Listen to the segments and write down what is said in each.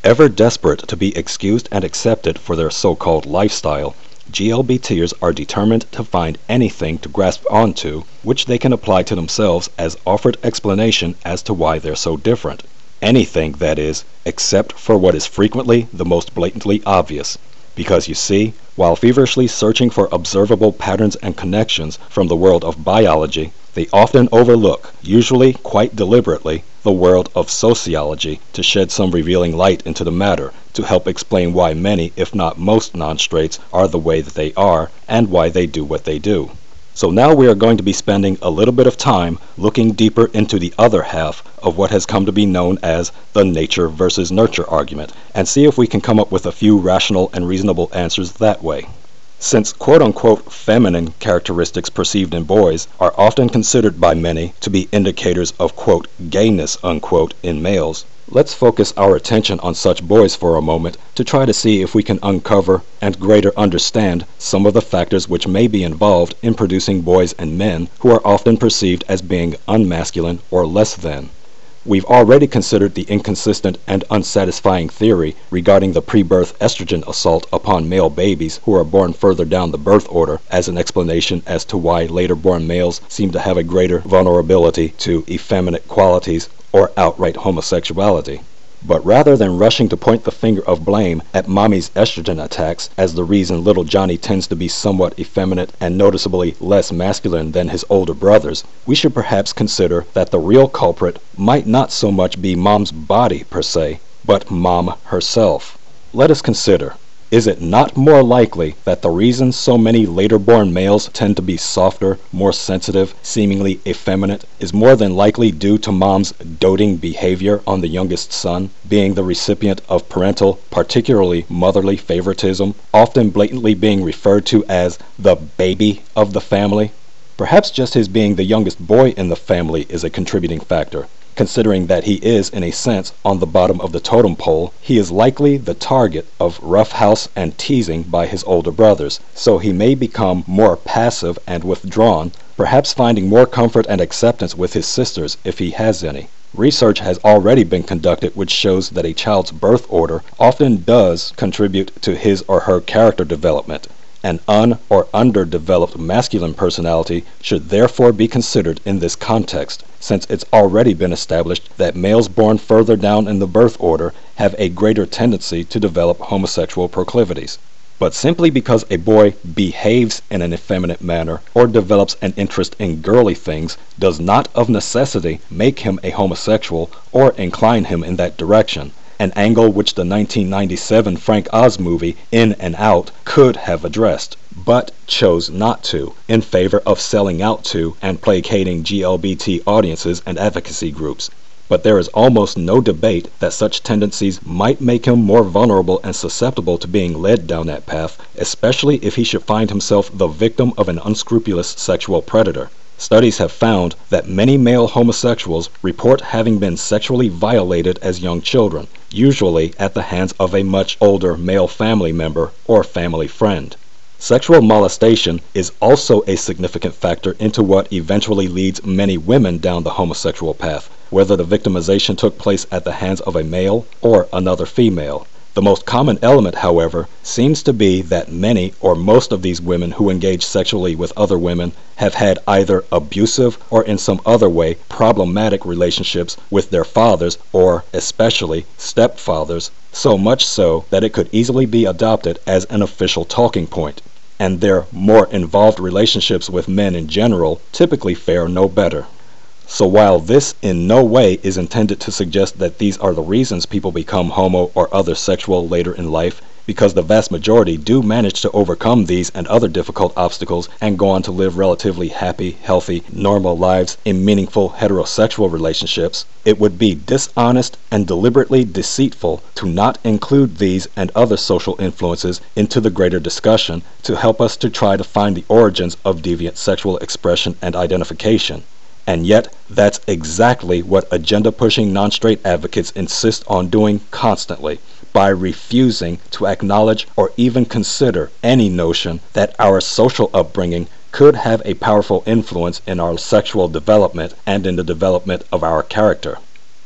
Ever desperate to be excused and accepted for their so-called lifestyle, GLBTers are determined to find anything to grasp onto which they can apply to themselves as offered explanation as to why they're so different. Anything, that is, except for what is frequently the most blatantly obvious. Because you see, while feverishly searching for observable patterns and connections from the world of biology, they often overlook, usually quite deliberately, the world of sociology to shed some revealing light into the matter, to help explain why many, if not most, non-straights are the way that they are, and why they do what they do. So now we are going to be spending a little bit of time looking deeper into the other half of what has come to be known as the nature versus nurture argument, and see if we can come up with a few rational and reasonable answers that way. Since quote-unquote feminine characteristics perceived in boys are often considered by many to be indicators of quote gayness unquote in males, let's focus our attention on such boys for a moment to try to see if we can uncover and greater understand some of the factors which may be involved in producing boys and men who are often perceived as being unmasculine or less than. We've already considered the inconsistent and unsatisfying theory regarding the pre-birth estrogen assault upon male babies who are born further down the birth order as an explanation as to why later born males seem to have a greater vulnerability to effeminate qualities or outright homosexuality. But rather than rushing to point the finger of blame at mommy's estrogen attacks as the reason little Johnny tends to be somewhat effeminate and noticeably less masculine than his older brothers, we should perhaps consider that the real culprit might not so much be mom's body per se, but mom herself. Let us consider, is it not more likely that the reason so many later born males tend to be softer, more sensitive, seemingly effeminate, is more than likely due to mom's doting behavior on the youngest son, being the recipient of parental, particularly motherly favoritism, often blatantly being referred to as the baby of the family? Perhaps just his being the youngest boy in the family is a contributing factor. Considering that he is, in a sense, on the bottom of the totem pole, he is likely the target of roughhouse and teasing by his older brothers, so he may become more passive and withdrawn, perhaps finding more comfort and acceptance with his sisters if he has any. Research has already been conducted which shows that a child's birth order often does contribute to his or her character development. An or underdeveloped masculine personality should therefore be considered in this context, since it's already been established that males born further down in the birth order have a greater tendency to develop homosexual proclivities. But simply because a boy behaves in an effeminate manner or develops an interest in girly things does not of necessity make him a homosexual or incline him in that direction. An angle which the 1997 Frank Oz movie In and Out could have addressed, but chose not to, in favor of selling out to and placating GLBT audiences and advocacy groups. But there is almost no debate that such tendencies might make him more vulnerable and susceptible to being led down that path, especially if he should find himself the victim of an unscrupulous sexual predator. Studies have found that many male homosexuals report having been sexually violated as young children, usually at the hands of a much older male family member or family friend. Sexual molestation is also a significant factor into what eventually leads many women down the homosexual path, whether the victimization took place at the hands of a male or another female. The most common element, however, seems to be that many or most of these women who engage sexually with other women have had either abusive or in some other way problematic relationships with their fathers or especially stepfathers, so much so that it could easily be adopted as an official talking point. And their more involved relationships with men in general typically fare no better. So while this in no way is intended to suggest that these are the reasons people become homo or other sexual later in life, because the vast majority do manage to overcome these and other difficult obstacles and go on to live relatively happy, healthy, normal lives in meaningful heterosexual relationships, it would be dishonest and deliberately deceitful to not include these and other social influences into the greater discussion to help us to try to find the origins of deviant sexual expression and identification. And yet, that's exactly what agenda-pushing non-straight advocates insist on doing constantly, by refusing to acknowledge or even consider any notion that our social upbringing could have a powerful influence in our sexual development and in the development of our character.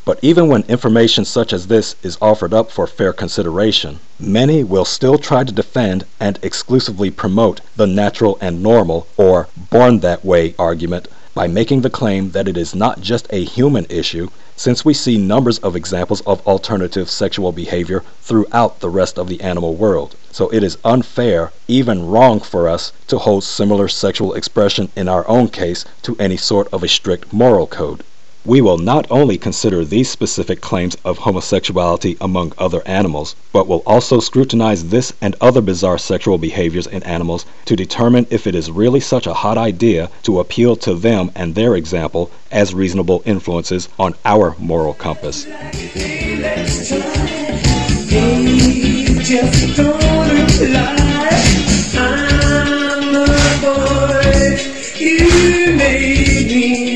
But even when information such as this is offered up for fair consideration, many will still try to defend and exclusively promote the natural and normal, or born that way argument, by making the claim that it is not just a human issue, since we see numbers of examples of alternative sexual behavior throughout the rest of the animal world. So it is unfair, even wrong for us to hold similar sexual expression in our own case to any sort of a strict moral code. We will not only consider these specific claims of homosexuality among other animals, but will also scrutinize this and other bizarre sexual behaviors in animals to determine if it is really such a hot idea to appeal to them and their example as reasonable influences on our moral compass. Just don't reply. I'm a boy. You made me